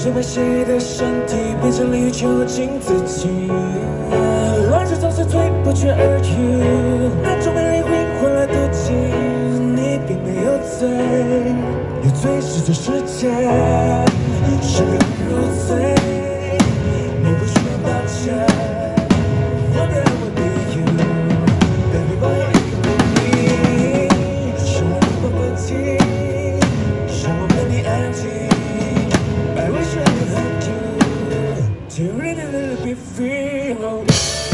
是把谁的身体变成了囚禁自己，往事总是推不去而去，那种美丽会换来妒忌。你并没有罪，有罪是这世界是个入罪，你不需要道歉。What did I want to you, baby boy, you and me， 是我不不停，是我们的安静。I wish I could hug you to really let me feel.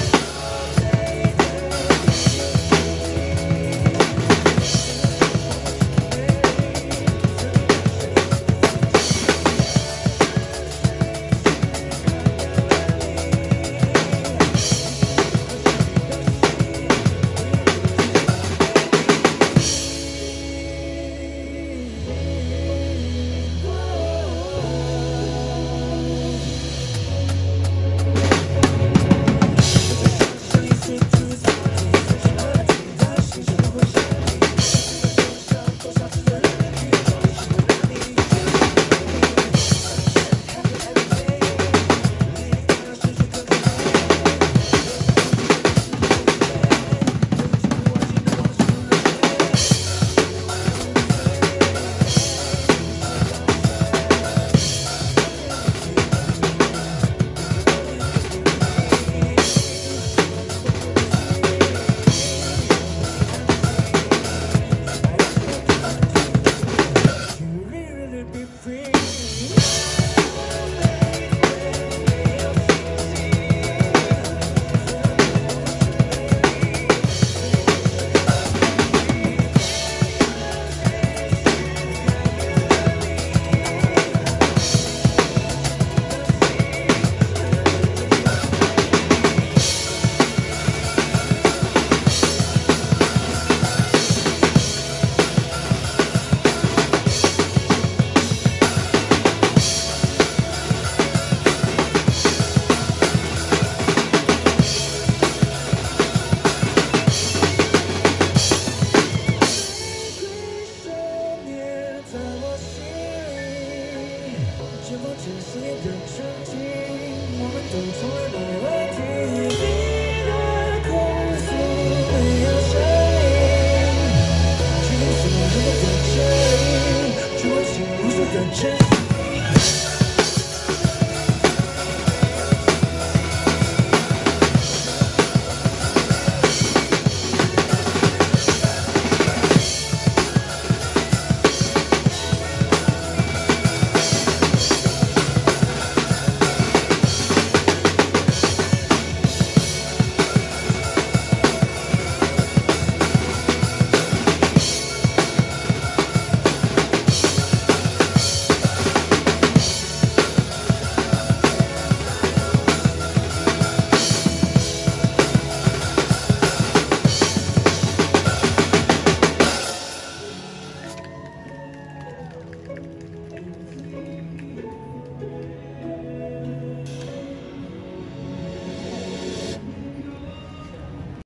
是否只是一个曾经，我们都从来没问题。你的控诉没有声音，请你说任何的歉意，是我心无数的真心。